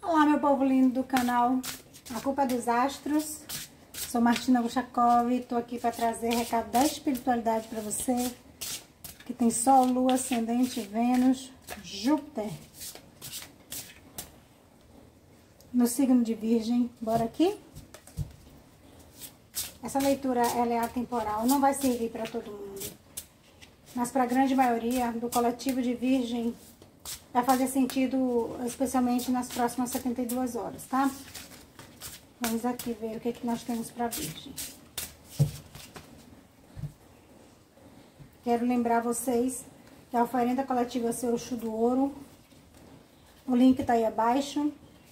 Olá, meu povo lindo do canal A Culpa é dos Astros. Sou Martina Guchakov e tô aqui para trazer recado da espiritualidade para você que tem Sol, Lua, Ascendente, Vênus, Júpiter no signo de Virgem. Bora aqui? Essa leitura ela é atemporal, não vai servir para todo mundo, mas para a grande maioria do coletivo de Virgem vai fazer sentido, especialmente nas próximas 72 horas, tá? Vamos aqui ver o que nós temos para Virgem. Quero lembrar vocês que a oferenda coletiva é o seu Exu do Ouro. O link tá aí abaixo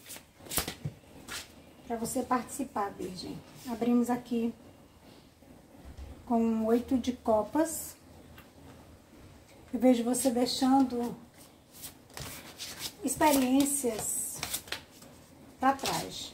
para você participar, Virgem. Abrimos aqui com 8 de copas. Eu vejo você deixando experiências para trás.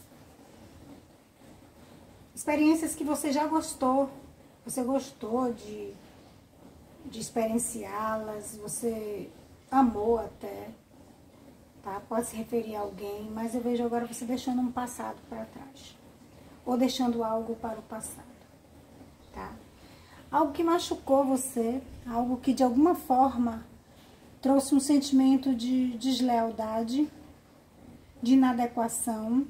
Experiências que você já gostou. Você gostou de experienciá-las. Você amou até. Tá? Pode se referir a alguém. Mas eu vejo agora você deixando um passado para trás. Ou deixando algo para o passado. Tá? Algo que machucou você. Algo que de alguma forma trouxe um sentimento de deslealdade, de inadequação.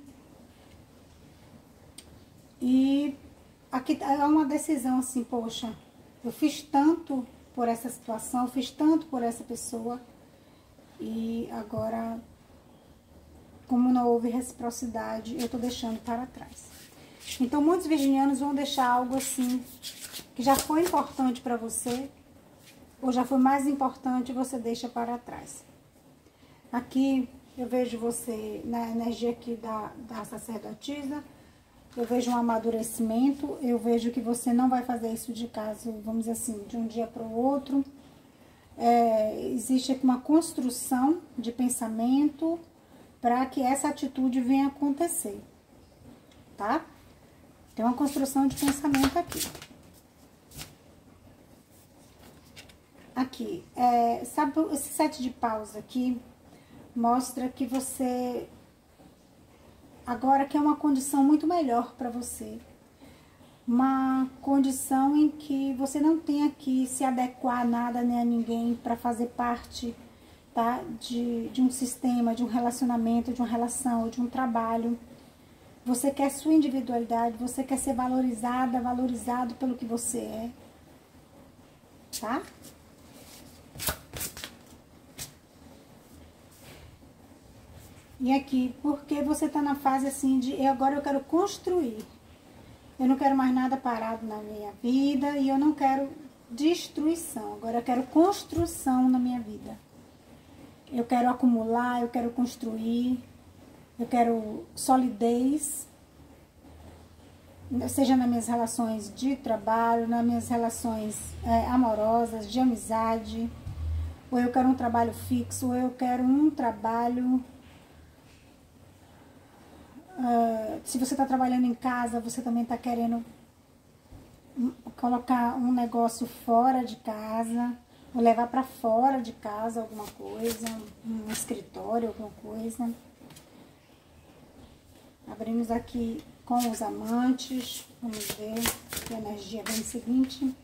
E aqui é uma decisão assim, poxa, eu fiz tanto por essa situação, eu fiz tanto por essa pessoa, e agora, como não houve reciprocidade, eu tô deixando para trás. Então, muitos virginianos vão deixar algo assim, que já foi importante para você, ou já foi mais importante, você deixa para trás. Aqui eu vejo você na energia aqui da sacerdotisa, eu vejo um amadurecimento, eu vejo que você não vai fazer isso de caso, vamos dizer assim, de um dia para o outro. Existe aqui uma construção de pensamento para que essa atitude venha acontecer, tá? Tem uma construção de pensamento aqui. Aqui, sabe, esse 7 de paus aqui mostra que você agora quer uma condição muito melhor para você. Uma condição em que você não tenha que se adequar a nada nem a ninguém para fazer parte, tá, de um sistema, de um relacionamento, de uma relação, de um trabalho. Você quer sua individualidade, você quer ser valorizada, valorizado pelo que você é, tá? E aqui, porque você tá na fase assim de agora eu quero construir. Eu não quero mais nada parado na minha vida e eu não quero destruição. Agora eu quero construção na minha vida. Eu quero acumular, eu quero construir, eu quero solidez. Seja nas minhas relações de trabalho, nas minhas relações amorosas, de amizade. Ou eu quero um trabalho fixo, ou eu quero um trabalho... se você está trabalhando em casa, você também está querendo colocar um negócio fora de casa, ou levar para fora de casa alguma coisa, um escritório, alguma coisa. Abrimos aqui com os amantes, vamos ver que energia vem seguinte.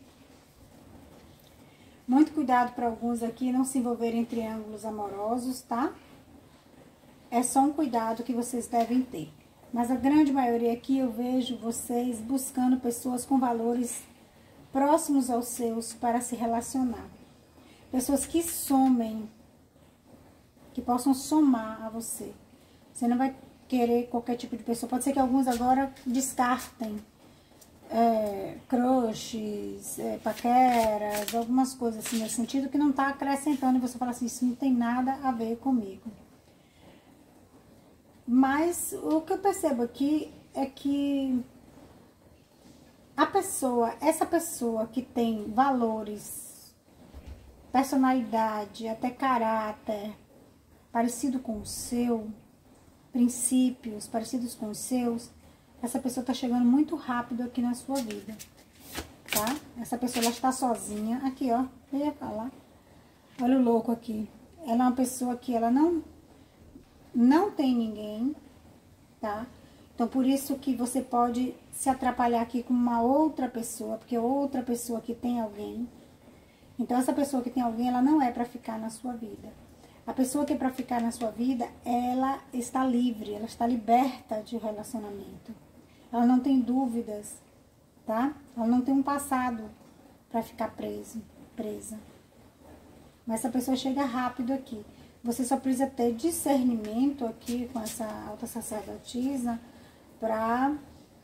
Muito cuidado para alguns aqui não se envolverem em triângulos amorosos, tá? É só um cuidado que vocês devem ter. Mas a grande maioria aqui eu vejo vocês buscando pessoas com valores próximos aos seus para se relacionar. Pessoas que somem, que possam somar a você. Você não vai querer qualquer tipo de pessoa. Pode ser que alguns agora descartem crushes, paqueras, algumas coisas assim nesse sentido que não está acrescentando. E você fala assim, isso não tem nada a ver comigo. Mas o que eu percebo aqui é que essa pessoa que tem valores, personalidade, até caráter parecido com o seu, princípios parecidos com os seus, essa pessoa está chegando muito rápido aqui na sua vida, tá? Essa pessoa, ela está sozinha, aqui ó, eu ia falar, olha o louco aqui, ela é uma pessoa que ela não não tem ninguém, tá? Então, por isso que você pode se atrapalhar aqui com uma outra pessoa, porque outra pessoa que tem alguém. Então, essa pessoa que tem alguém, ela não é para ficar na sua vida. A pessoa que é para ficar na sua vida, ela está livre, ela está liberta de relacionamento. Ela não tem dúvidas, tá? Ela não tem um passado para ficar presa. Mas essa pessoa chega rápido aqui. Você só precisa ter discernimento aqui com essa alta sacerdotisa para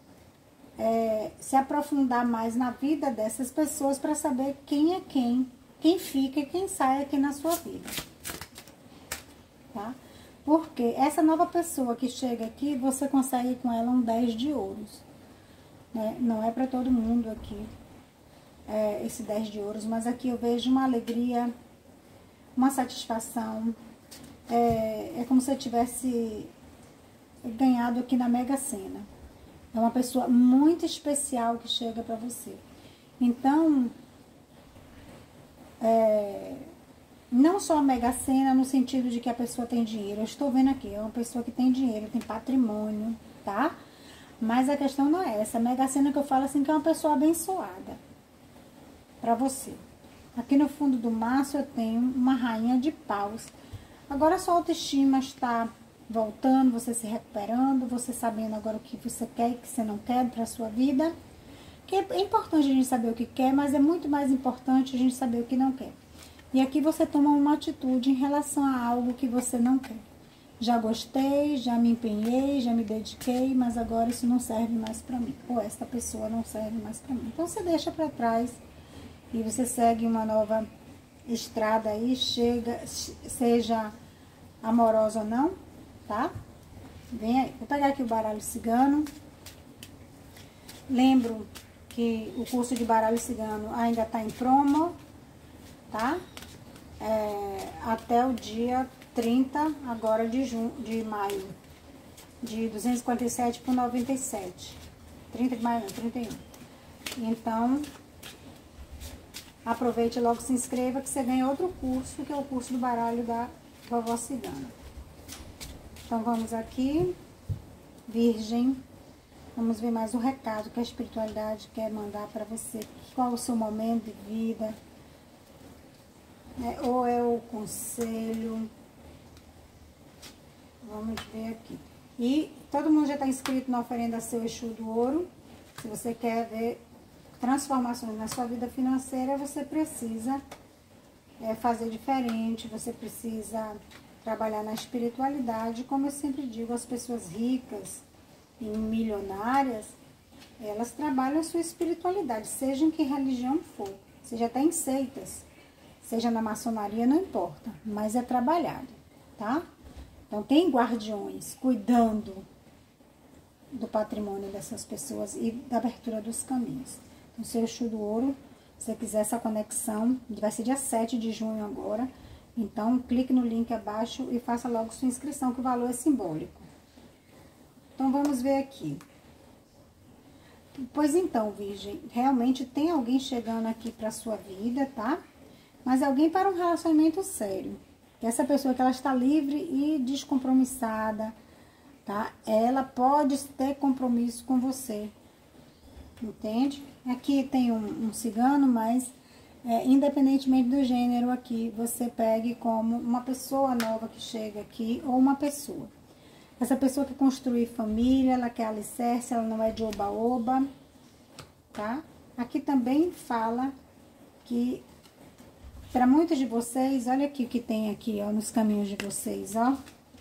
se aprofundar mais na vida dessas pessoas para saber quem é quem fica e quem sai aqui na sua vida. Tá? Porque essa nova pessoa que chega aqui, você consegue com ela um 10 de ouros. Né? Não é para todo mundo aqui esse 10 de ouros, mas aqui eu vejo uma alegria, uma satisfação. É como se eu tivesse ganhado aqui na Mega Sena. É uma pessoa muito especial que chega para você. Então, não só a Mega Sena no sentido de que a pessoa tem dinheiro. Eu estou vendo aqui, é uma pessoa que tem dinheiro, tem patrimônio, tá? Mas a questão não é essa. A Mega Sena que eu falo assim, que é uma pessoa abençoada para você. Aqui no fundo do maço eu tenho uma rainha de paus. Agora a sua autoestima está voltando, você se recuperando, você sabendo agora o que você quer e o que você não quer para a sua vida. Que é importante a gente saber o que quer, mas é muito mais importante a gente saber o que não quer. E aqui você toma uma atitude em relação a algo que você não quer. Já gostei, já me empenhei, já me dediquei, mas agora isso não serve mais para mim. Ou esta pessoa não serve mais para mim. Então você deixa para trás e você segue uma nova estrada aí, seja amorosa ou não, tá? Vem aí. Vou pegar aqui o baralho cigano. Lembro que o curso de baralho cigano ainda tá em promo, tá? Até o dia 30 agora de maio, de 257 por 97. 30 de maio, não, 31. Então, aproveite e logo se inscreva que você ganha outro curso, que é o curso do baralho da vovó cigana. Então, vamos aqui, Virgem. Vamos ver mais um recado que a espiritualidade quer mandar para você. Qual o seu momento de vida? Ou é o conselho? Vamos ver aqui. E todo mundo já está inscrito na oferenda Seu Exu do Ouro. Se você quer ver transformações na sua vida financeira, você precisa fazer diferente, você precisa trabalhar na espiritualidade. Como eu sempre digo, as pessoas ricas e milionárias, elas trabalham a sua espiritualidade, seja em que religião for, seja até em seitas, seja na maçonaria, não importa, mas é trabalhado, tá? Então tem guardiões cuidando do patrimônio dessas pessoas e da abertura dos caminhos. Então, Seu Exu do Ouro, se você quiser essa conexão, vai ser dia 7 de junho agora, então clique no link abaixo e faça logo sua inscrição, que o valor é simbólico. Então, vamos ver aqui. Pois então, Virgem, realmente tem alguém chegando aqui para sua vida, tá? Mas alguém para um relacionamento sério. Essa pessoa que ela está livre e descompromissada, tá? Ela pode ter compromisso com você, entende? Aqui tem um cigano, mas independentemente do gênero aqui, você pegue como uma pessoa nova que chega aqui ou uma pessoa. Essa pessoa que construir família, ela quer alicerce, ela não é de oba-oba, tá? Aqui também fala que, para muitos de vocês, olha aqui o que tem aqui, ó, nos caminhos de vocês, ó.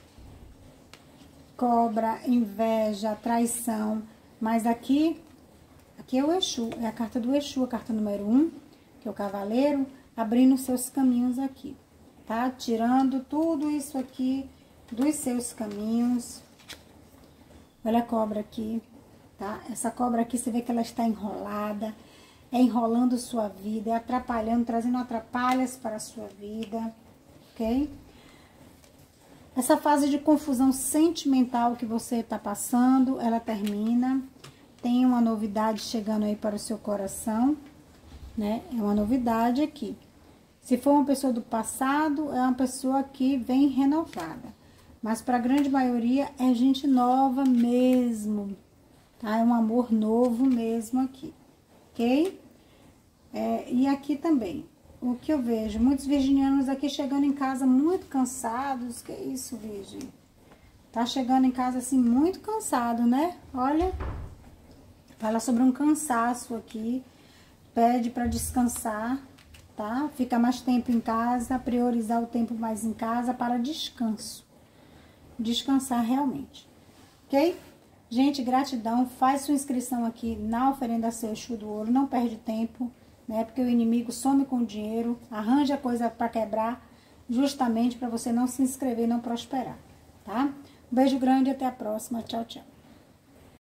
Cobra, inveja, traição, mas aqui é o Exu, é a carta do Exu, a carta número 1, que é o cavaleiro, abrindo seus caminhos aqui, tá? Tirando tudo isso aqui dos seus caminhos. Olha a cobra aqui, tá? Essa cobra aqui, você vê que ela está enrolada, enrolando sua vida, atrapalhando, trazendo atrapalhas para a sua vida, ok? Essa fase de confusão sentimental que você está passando, ela termina. Tem uma novidade chegando aí para o seu coração, né? É uma novidade aqui. Se for uma pessoa do passado, é uma pessoa que vem renovada. Mas para a grande maioria é gente nova mesmo, tá? É um amor novo mesmo aqui, ok? E aqui também, o que eu vejo, muitos virginianos aqui chegando em casa muito cansados. Que isso, Virgem? Tá chegando em casa assim muito cansado, né? Olha, fala sobre um cansaço aqui, pede para descansar, tá? Fica mais tempo em casa, priorizar o tempo mais em casa para descanso. Descansar realmente, ok? Gente, gratidão. Faz sua inscrição aqui na oferenda seu Exu do Ouro, não perde tempo, né? Porque o inimigo some com o dinheiro, arranja coisa para quebrar, justamente para você não se inscrever e não prosperar, tá? Um beijo grande e até a próxima. Tchau, tchau.